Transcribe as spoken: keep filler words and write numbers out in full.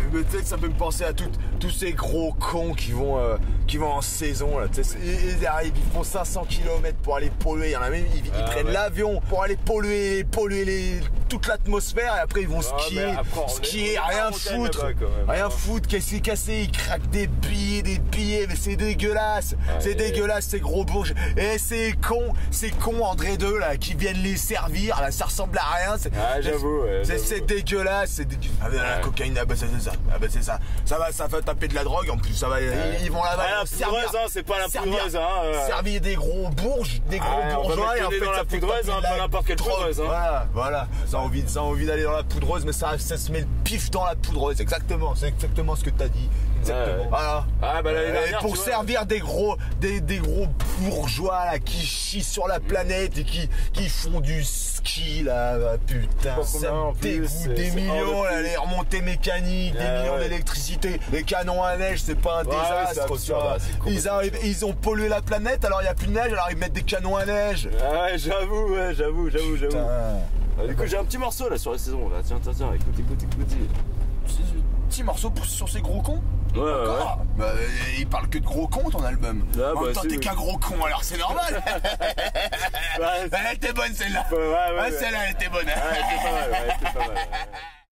mais tu sais que ça peut me penser à tout, tous ces gros cons qui vont, euh, qui vont en saison, là. Ils, ils arrivent, ils font cinq cents kilomètres pour aller polluer. Il y en a même, ils, ah, ils prennent ouais. l'avion pour aller polluer, polluer les, toute l'atmosphère et après ils vont ah, skier, skier, est, rien foutre, rien foutre, qu'est-ce qui est cassé, ils craquent des billets, des billets, mais c'est dégueulasse, ah, c'est dégueulasse ces gros bourges. Et ces cons, ces cons André deux là, qui viennent les servir, là, ça ressemble à rien. Ah, j'avoue, ouais, c'est dégueulasse, c'est dégueulasse. Ah, ben, ouais. La cocaïne, ah, bah, c'est ça, ah, bah, c'est ça. Ça va, ça va taper de la drogue en plus, ça va, ouais. ils, ils vont là-bas. Ah, la poudreuse, hein, c'est pas la poudreuse, hein. Euh... Servir des gros bourges, des gros ah, bourgeois, et en fait, dans ça la poudreuse, hein, pas n'importe quelle poudreuse, hein. Voilà, voilà. Ça a envie, ça a envie d'aller dans la poudreuse, mais ça, ça se met le pif dans la poudreuse, exactement, c'est exactement ce que t'as dit. Exactement. Ouais. Voilà. Ah, bah, euh, et pour servir vois, des gros, des, des gros bourgeois, là, qui chient sur la planète et qui, qui font du ski, là, putain, ça me dégoûte, des millions, là, les remontées mécaniques, ouais, des millions ouais. d'électricité, les canons à neige, c'est pas un ouais, désastre, ouais, ça. Ils arrivent, ils ont pollué la planète, alors il n'y a plus de neige, alors ils mettent des canons à neige. Ah ouais, j'avoue, ouais, j'avoue, j'avoue, j'avoue. Ah, du coup, j'ai un petit morceau, là, sur les saisons, là, tiens, tiens, tiens, écoute, écoute, écoute. Petit morceau sur ces gros cons. Ouais, ouais. Bah, il parle que de gros cons ton album. Ah, en même bah, temps, t'es oui. qu'un gros con, alors c'est normal. Ouais, elle était bonne celle-là. Ouais, ouais, ouais, ouais, celle-là, elle était bonne. Ouais, elle était pas mal, ouais, elle était pas mal. Ouais.